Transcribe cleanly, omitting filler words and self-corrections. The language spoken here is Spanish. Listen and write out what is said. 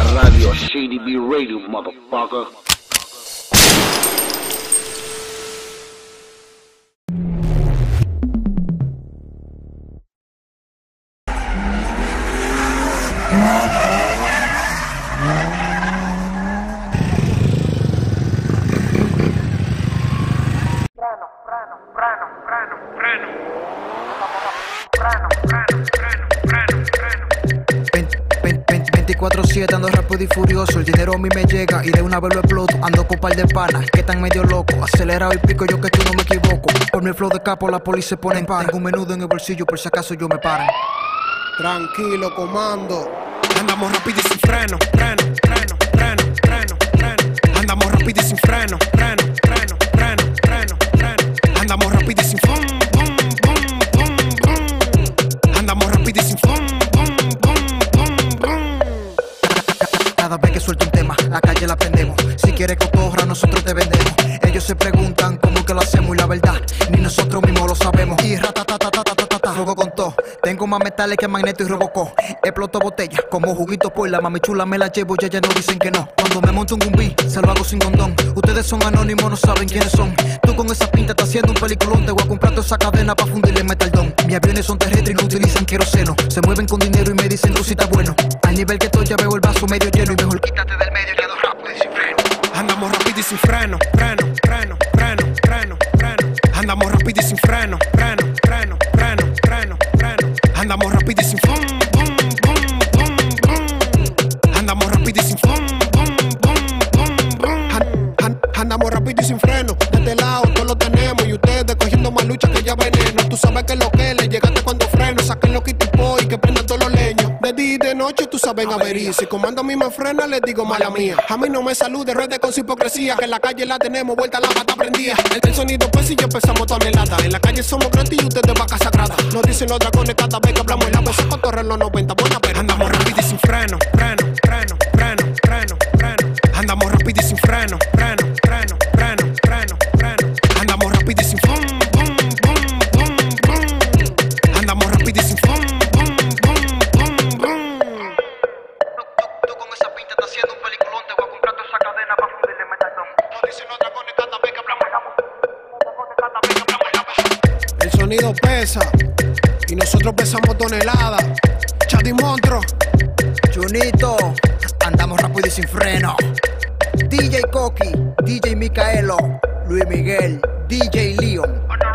la radio, CDB Radio, motherfucker. Ando rápido y furioso, el dinero a mí me llega y de una vez lo exploto. Ando con par de panas que están medio locos, acelerado y pico yo que tú no me equivoco. Por mi flow de capo la policía se pone en pan. Tengo un menudo en el bolsillo por si acaso yo me paran. Tranquilo, comando. Andamos rápido y sin freno, freno, freno, freno, freno, freno. Andamos rápido y sin freno, freno, freno, freno, freno, freno. Andamos rápido y sin fum, bum, bum, bum, bum. Andamos rápido y sin fum. Cada vez que suelto un tema, la calle la prendemos. Si quieres cotorra, nosotros te vendemos. Ellos se preguntan cómo que lo hacemos y la verdad, ni nosotros mismos lo sabemos. Y ratatatatatatatata, juego con todo. Tengo más metales que Magneto y Robocop. Exploto botellas como juguito por la mami chula me la llevo y ellas no dicen que no. Cuando me monto un gumbi, se lo hago sin condón. Ustedes son anónimos, no saben quiénes son. Tú con esa pinta estás haciendo un peliculón. Te voy a comprar toda esa cadena pa' fundirle metaldón. Mis aviones son terrestres y no utilizan queroseno. Se mueven con dinero y me dicen tú si está bueno. Al nivel que estoy ya veo el vaso medio lleno. Y mejor quítate del medio, quedo rápido y sin freno. Andamos rápido y sin freno, freno, freno, freno, freno, freno. Andamos rápido y sin freno, freno, freno, freno, freno, freno. Andamos rápido y sin fum, bum, bum, bum, bum. Andamos rápido y sin fum, bum, bum, bum, bum. Andamos rápido y sin freno. De este lado todos lo tenemos y ustedes cogiendo más lucha que ya veneno. Tú sabes que lo que le llegaste cuando freno. Saquen lo que tipo y que prendan todos los leños. De día y de noche tú sabes avería. Si comando a mí me frena, les digo mala mía. A mí no me salude, redes con su hipocresía. Que en la calle la tenemos vuelta la pata prendida. El sonido pues y yo pesamos toneladas. En la calle somos gratis y ustedes vacas sagradas. Nos dicen los dragones cada vez que hablamos en la vez. Con torre en los 90, buena pero andamos rápido y sin freno, freno, freno, freno, freno, freno. Andamos rápido y sin freno, freno, freno, freno, freno, freno. Andamos rápido y sin fum, bum, bum, bum, bum. Andamos rápido y sin fum. El sonido pesa y nosotros pesamos toneladas. Chad y Montro, Junito, andamos rápido y sin freno. DJ Coqui, DJ Micaelo, Luis Miguel, DJ Leon.